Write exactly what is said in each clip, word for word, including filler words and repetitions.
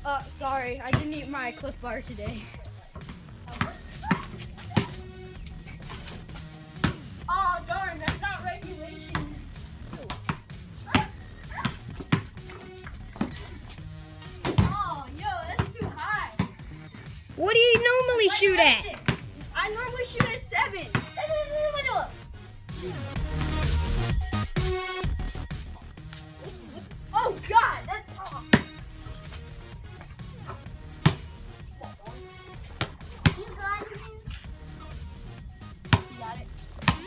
Uh, sorry, I didn't eat my Cliff Bar today. Oh, darn, that's not regulation. Oh, yo, that's too high. What do you normally shoot at? I normally shoot at seven. Oh, God, that's off. You got it. You got it.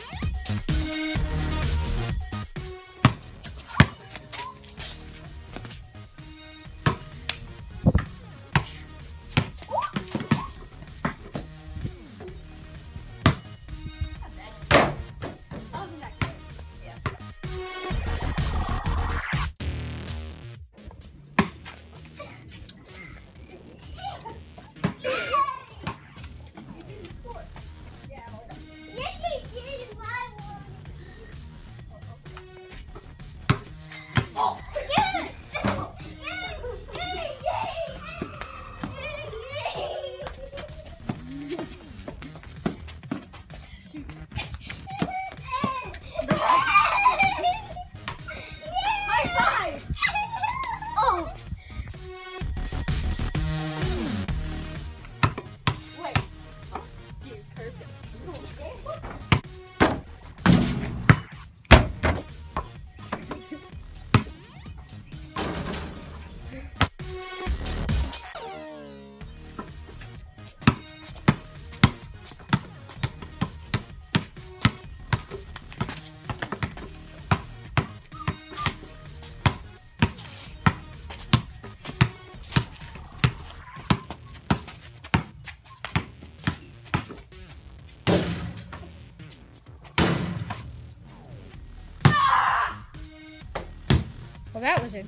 Well, that was it.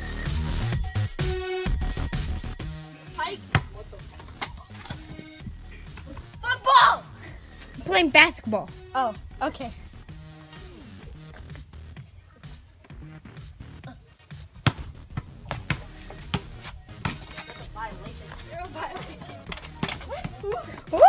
Hike. What the Football! I'm playing basketball. Oh, okay. That's a violation. You're a violation. Woo!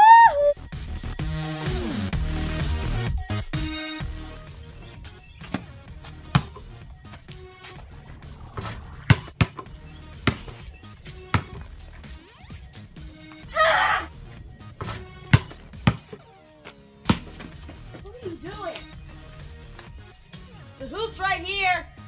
What are you doing? The hoop's right here.